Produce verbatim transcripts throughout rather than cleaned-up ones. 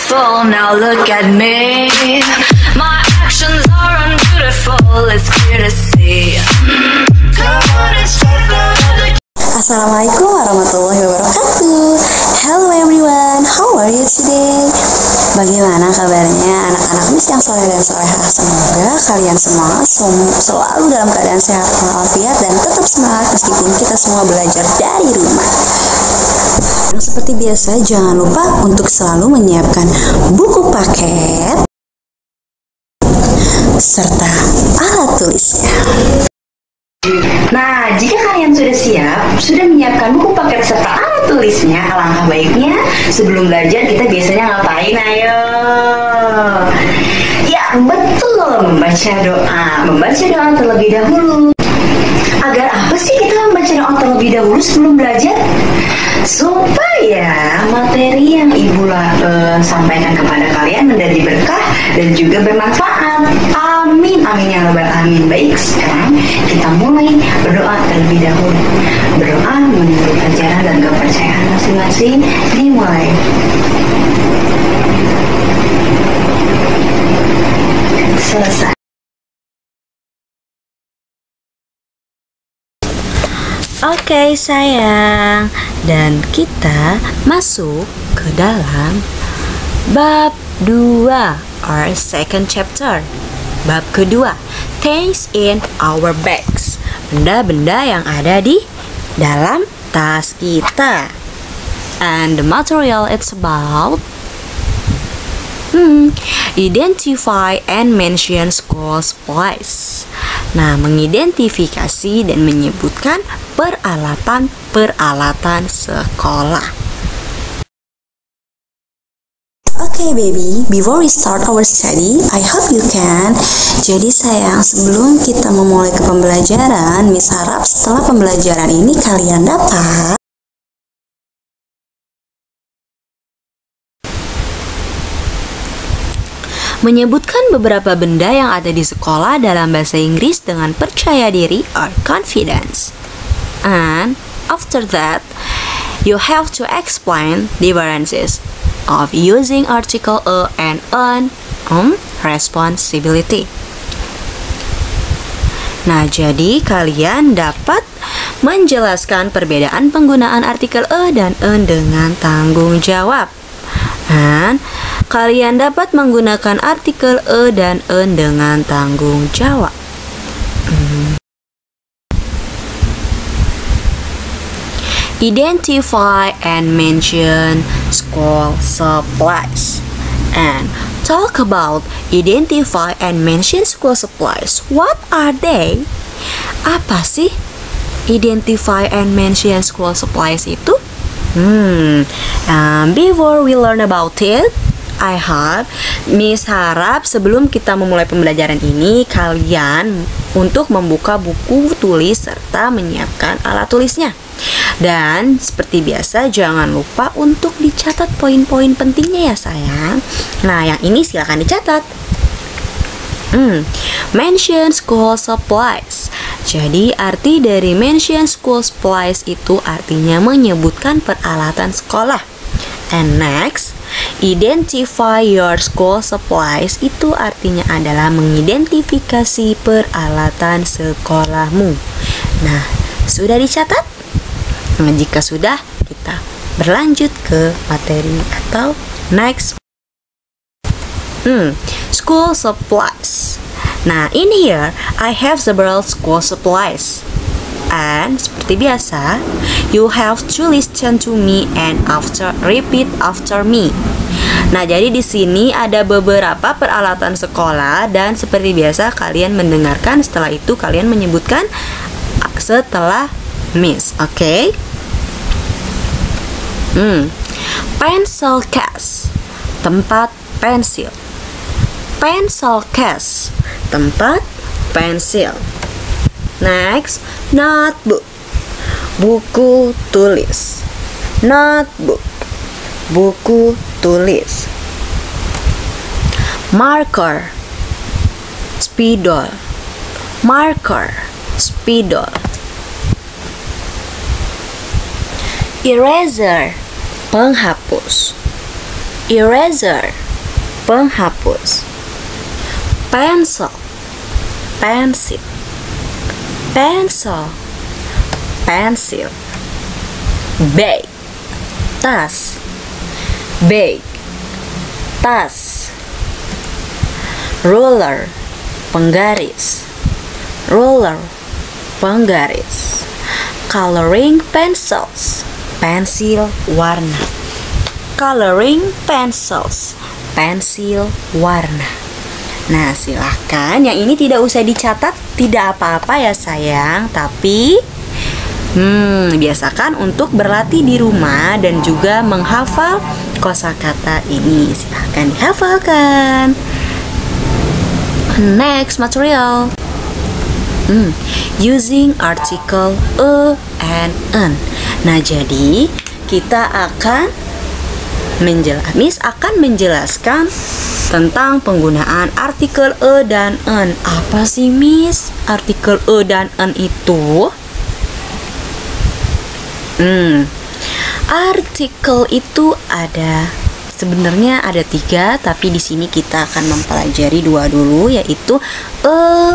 beautiful, now look at me. My actions are unbeautiful, it's clear to see. Come on and start the Assalamualaikum warahmatullahi wabarakatuh. Hello everyone, how are you today? Bagaimana kabarnya anak-anak Miss yang soleh dan solehah? Semoga kalian semua sem- selalu dalam keadaan sehat walafiat dan tetap semangat meskipun kita semua belajar dari rumah. Dan seperti biasa, jangan lupa untuk selalu menyiapkan buku paket serta alat tulisnya. Nah, jika kalian sudah siap, sudah menyiapkan buku paket serta alat tulisnya, alangkah baiknya sebelum belajar kita biasanya ngapain? Ayo. Ya, betul, membaca doa. Membaca doa terlebih dahulu. Agar apa sih kita membaca doa terlebih dahulu sebelum belajar? Supaya materi yang Ibu uh, sampaikan kepada kalian menjadi berkah dan juga bermanfaat. Amin, amin ya rabbal alamin. Baik, sekarang kita mulai berdoa terlebih dahulu. Berdoa menurut ajaran dan kepercayaan masing-masing. Dimulai. Selesai. Oke sayang, dan kita masuk ke dalam bab dua or second chapter. Bab kedua, things in our bags. Benda-benda yang ada di dalam tas kita. And the material it's about Hmm, identify and mention school supplies. Nah, mengidentifikasi dan menyebutkan peralatan-peralatan sekolah. Okay baby, before we start our study, I hope you can. Jadi sayang, sebelum kita memulai ke pembelajaran, Miss harap setelah pembelajaran ini kalian dapat menyebutkan beberapa benda yang ada di sekolah dalam bahasa Inggris dengan percaya diri or confidence. And after that, you have to explain differences of using article a and an um, responsibility. Nah, jadi kalian dapat menjelaskan perbedaan penggunaan artikel a dan an dengan tanggung jawab. Dan kalian dapat menggunakan artikel a dan an dengan tanggung jawab. Hmm. Identify and mention school supplies. And talk about identify and mention school supplies. What are they? Apa sih identify and mention school supplies itu? Hmm, um, before we learn about it, I hope, Miss harap sebelum kita memulai pembelajaran ini, kalian untuk membuka buku tulis serta menyiapkan alat tulisnya. Dan seperti biasa, jangan lupa untuk dicatat poin-poin pentingnya ya sayang. Nah, yang ini silakan dicatat. Hmm, mention school supplies. Jadi arti dari mention school supplies itu artinya menyebutkan peralatan sekolah. And next, identify your school supplies itu artinya adalah mengidentifikasi peralatan sekolahmu. Nah, sudah dicatat? Nah, jika sudah, kita berlanjut ke materi atau next. Hmm, school supplies. Nah, in here, I have several school supplies. And seperti biasa, you have to listen to me and after repeat after me. Nah, jadi di sini ada beberapa peralatan sekolah dan seperti biasa kalian mendengarkan, setelah itu kalian menyebutkan setelah Miss, oke? Okay? Hmm, pencil case, tempat pensil. Pencil case, tempat pensil. Next, notebook, buku tulis. Notebook, buku tulis. Marker, spidol. Marker, spidol. Eraser, penghapus. eraser, penghapus. Pencil, pensil. Pencil, pensil. Bag, tas. Bag, tas. Ruler, penggaris. Ruler, penggaris. Coloring pencils, pensil warna. Coloring pencils, pensil warna. Nah, silahkan yang ini tidak usah dicatat, tidak apa-apa ya sayang. Tapi hmm, biasakan untuk berlatih di rumah dan juga menghafal kosakata ini. Silahkan dihafalkan. Next material. Hmm, using article a and an. Nah, jadi kita akan menjelaskan, Miss akan menjelaskan tentang penggunaan artikel a dan an. Apa sih Miss artikel a dan an itu? Hmm, artikel itu ada sebenarnya ada tiga, tapi di sini kita akan mempelajari dua dulu, yaitu a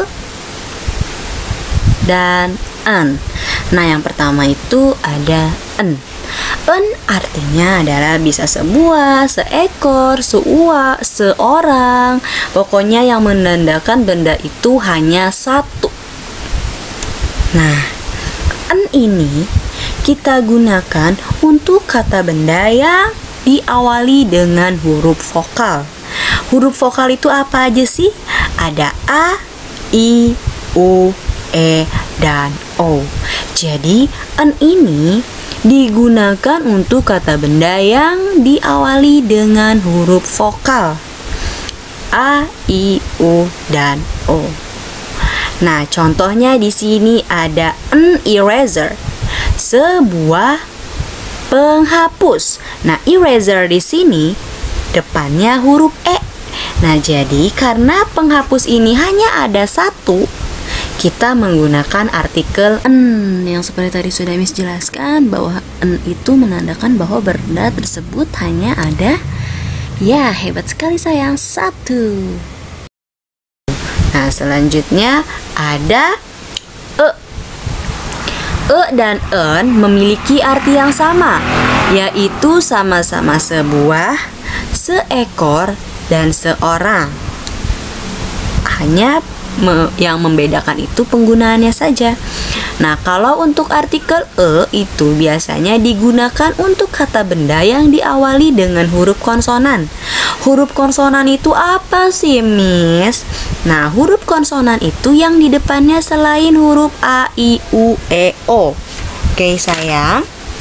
dan an. Nah, yang pertama itu ada an. An artinya adalah bisa sebuah, seekor, seua, seorang. Pokoknya yang menandakan benda itu hanya satu. Nah, an ini kita gunakan untuk kata benda yang diawali dengan huruf vokal. Huruf vokal itu apa aja sih? Ada A, I, U, E, dan O. Jadi, an ini digunakan untuk kata benda yang diawali dengan huruf vokal A, I, U, dan O. Nah, contohnya di sini ada an eraser, sebuah penghapus. Nah, eraser di sini depannya huruf E. Nah, jadi karena penghapus ini hanya ada satu, kita menggunakan artikel an yang seperti tadi sudah Miss jelaskan, bahwa an itu menandakan bahwa benda tersebut hanya ada, ya hebat sekali sayang, satu. Nah, selanjutnya ada e. E dan an memiliki arti yang sama, yaitu sama-sama sebuah, seekor, dan seorang. Hanya Me, yang membedakan itu penggunaannya saja. Nah, kalau untuk artikel e itu biasanya digunakan untuk kata benda yang diawali dengan huruf konsonan. Huruf konsonan itu apa sih, Miss? Nah, huruf konsonan itu yang di depannya selain huruf a, i, u, e, o. Oke, sayang.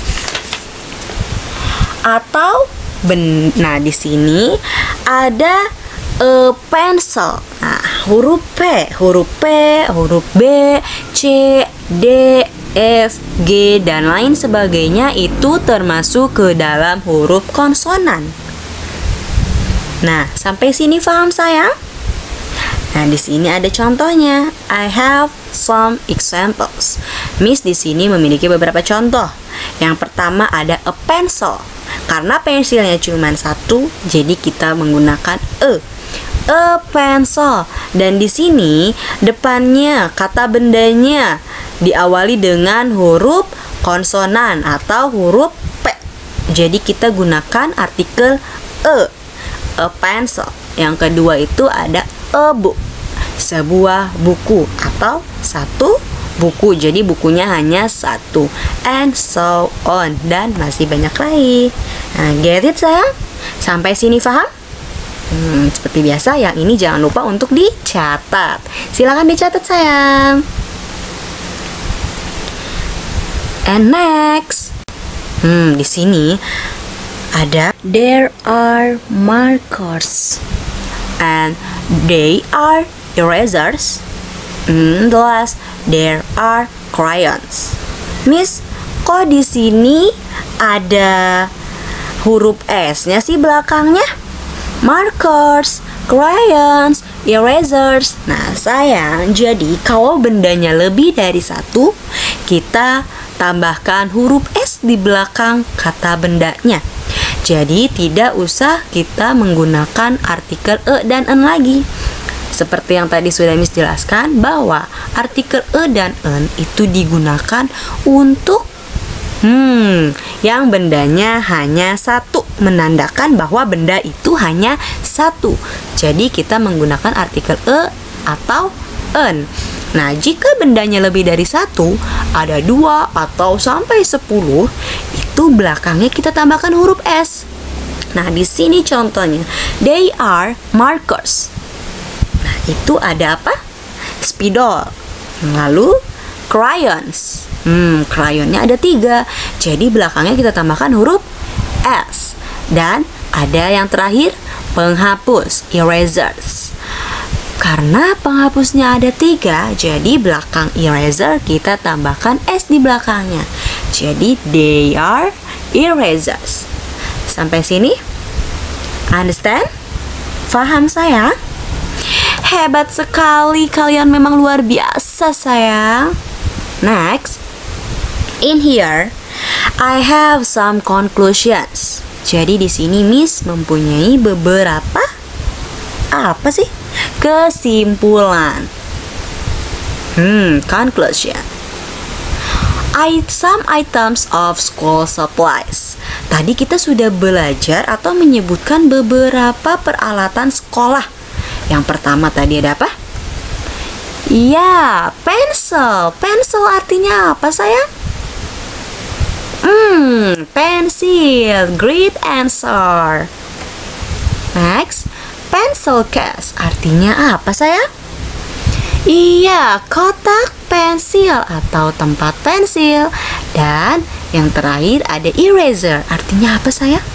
Atau ben, nah di sini ada a pencil. Nah, huruf P, huruf P, huruf B, C, D, F, G, dan lain sebagainya itu termasuk ke dalam huruf konsonan. Nah, sampai sini paham sayang? Nah, di sini ada contohnya. I have some examples. Miss di sini memiliki beberapa contoh. Yang pertama ada a pencil. Karena pensilnya cuma satu, jadi kita menggunakan e. A pencil. Dan di sini depannya kata bendanya diawali dengan huruf konsonan atau huruf P. Jadi kita gunakan artikel e. A pencil. Yang kedua itu ada a book, sebuah buku atau satu buku. Jadi bukunya hanya satu, and so on, dan masih banyak lagi. Nah, get it sayang? Sampai sini paham? Hmm, seperti biasa, yang ini jangan lupa untuk dicatat. Silakan dicatat sayang. And next, hmm, di sini ada there are markers and they are erasers. Hmm, the last there are crayons. Miss, kok di sini ada huruf S-nya sih belakangnya? Markers, crayons, erasers. Nah sayang, jadi kalau bendanya lebih dari satu, kita tambahkan huruf S di belakang kata bendanya. Jadi tidak usah kita menggunakan artikel e dan en lagi. Seperti yang tadi sudah Miss jelaskan bahwa artikel e dan en itu digunakan untuk Hmm, yang bendanya hanya satu, menandakan bahwa benda itu hanya satu. Jadi kita menggunakan artikel e atau en. Nah, jika bendanya lebih dari satu, ada dua atau sampai sepuluh, itu belakangnya kita tambahkan huruf s. Nah, di sini contohnya, they are markers. Nah, itu ada apa? Spidol. Lalu crayons. Hmm, crayonnya ada tiga. Jadi belakangnya kita tambahkan huruf S. Dan ada yang terakhir, penghapus, erasers. Karena penghapusnya ada tiga, jadi belakang eraser kita tambahkan S di belakangnya. Jadi they are erasers. Sampai sini? Understand? Faham saya? Hebat sekali, kalian memang luar biasa sayang. Next, in here, I have some conclusions. Jadi di sini Miss mempunyai beberapa apa sih? Kesimpulan. Hmm, conclusion. I, some items of school supplies. Tadi kita sudah belajar atau menyebutkan beberapa peralatan sekolah. Yang pertama tadi ada apa? Ya, pensil. Pensil artinya apa sayang? Hmm, pensil. Great answer. Next, pencil case. Artinya apa sayang? Iya, kotak pensil atau tempat pensil. Dan yang terakhir ada eraser. Artinya apa sayang?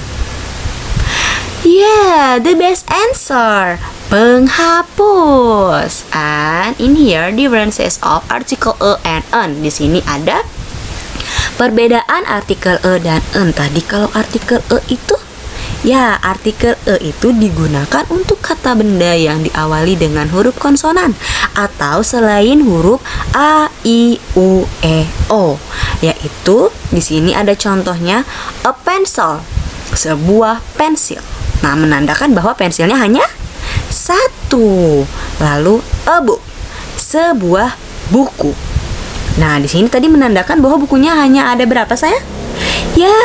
Yeah, the best answer. Penghapus. And in here differences of article e and en. Di sini ada perbedaan artikel e dan en. Tadi kalau artikel e itu, ya artikel e itu digunakan untuk kata benda yang diawali dengan huruf konsonan atau selain huruf a, i, u, e, o. Yaitu di sini ada contohnya a pencil, sebuah pensil. Nah, menandakan bahwa pensilnya hanya satu. Lalu a book, sebuah buku. Nah, di sini tadi menandakan bahwa bukunya hanya ada berapa sayang? Ya,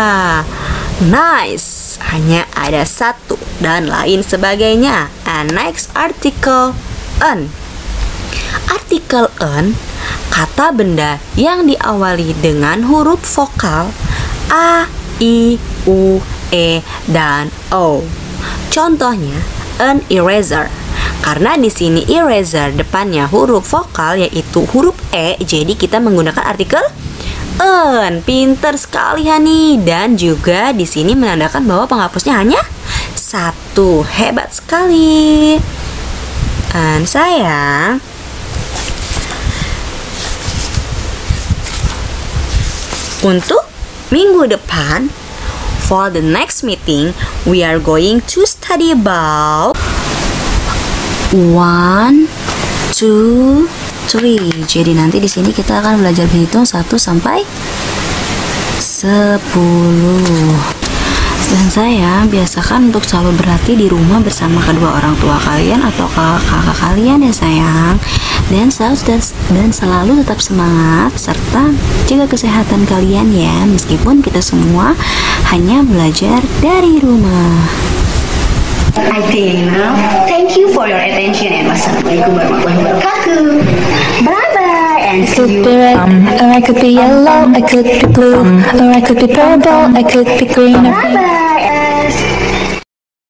nice, hanya ada satu dan lain sebagainya. And next article en. Artikel en, kata benda yang diawali dengan huruf vokal a, i, u, e, dan o. Contohnya an eraser. Karena di sini eraser depannya huruf vokal yaitu huruf e, jadi kita menggunakan artikel en. Pinter sekali Hani. Dan juga di sini menandakan bahwa penghapusnya hanya satu. Hebat sekali. Dan sayang, untuk minggu depan, for the next meeting, we are going to study about one, two, three. Jadi nanti di sini kita akan belajar berhitung satu sampai sepuluh. Dan saya biasakan untuk selalu berlatih di rumah bersama kedua orang tua kalian atau kakak-kakak kalian ya sayang. Dan selalu, dan, dan selalu tetap semangat serta jaga kesehatan kalian ya, meskipun kita semua hanya belajar dari rumah. I think now. Thank you for your attention and wassalamualaikum warahmatullahi wabarakatuh. Bye bye and see you. Could be red, or I could be yellow, I could be blue, or I could be purple, I could be green. Bye bye.